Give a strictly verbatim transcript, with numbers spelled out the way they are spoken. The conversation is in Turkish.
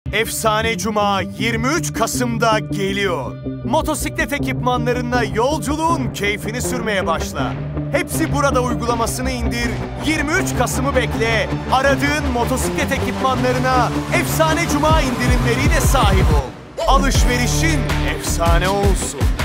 Efsane Cuma yirmi üç Kasım'da geliyor. Motosiklet ekipmanlarına yolculuğun keyfini sürmeye başla. Hepsi burada uygulamasını indir, yirmi üç Kasım'ı bekle. Aradığın motosiklet ekipmanlarına Efsane Cuma indirimleriyle sahip ol. Alışverişin efsane olsun.